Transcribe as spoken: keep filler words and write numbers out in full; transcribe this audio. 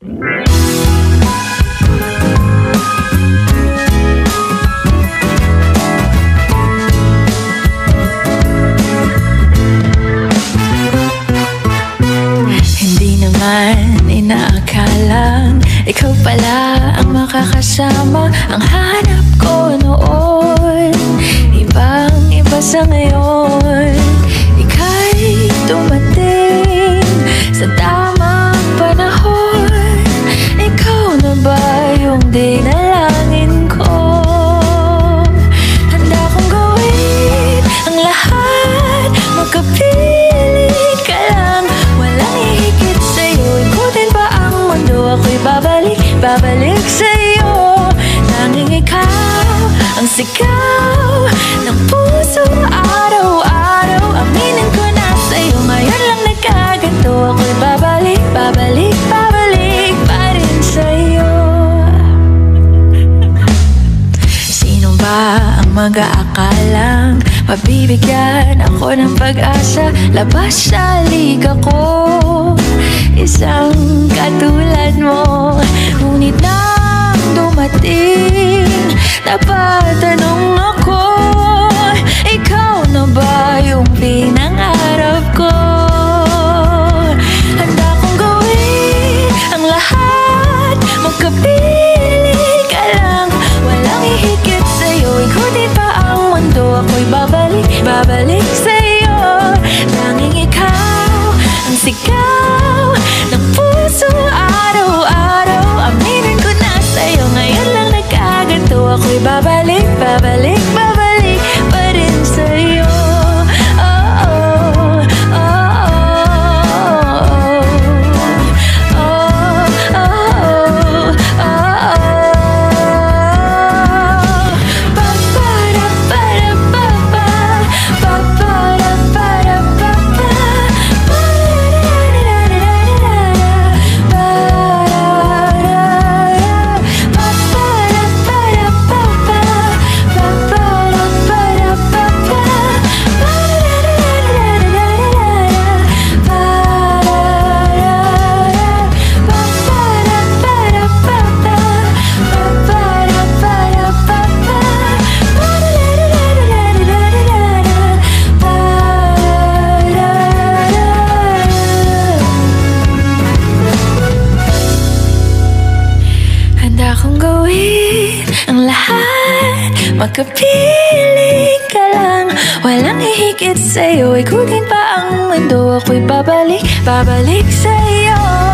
Hindi naman inaakalang ikaw pala ang makakasama. Ang hanap ko noon, ibang iba sa ngayon. Ika'y dumating sa tamang panahon. Ikaw na ba yung dinalangin ko? Handa kong gawin ang lahat, magkapili ka lang. Walang ihigit sa'yo, ikutin pa ang mundo. Ako'y babalik, babalik sa'yo. Nanging ikaw ang sigaw ng puso araw-araw. Aminin ko na sa'yo, ngayon lang nagkaganto. Ako'y babalik, babalik, babalik pa rin sa'yo. Sino ba ang mag-aakalang mabibigyan ako ng pag-asa? Labas sa liga ko, isang katulad mo. Ngunit nang dumating, napatanong ako, ikaw na ba yung pinangarap ko? Handa kong gawin ang lahat, magkapili ka lang. Walang ihigit sa'yo, ikutin pa ang mundo. Ako'y babalik, babalik sa'yo. Tanging ikaw ang sigaw ng puso araw-araw. Aminin ko na sa'yo, ngayon lang nagkaganto. Ako'y babalik, babalik, babalik pa rin sa'yo. Oh, oh, oh, oh, oh, oh, oh. Ba-ba-da-ba-da-ba-ba, ba-ba-da-ba-da-ba-ba, handa kong gawin ang lahat, magkapili ka lang. Walang ihigit sa'yo, ikutin pa ang mundo. Ako'y babalik, babalik sa'yo.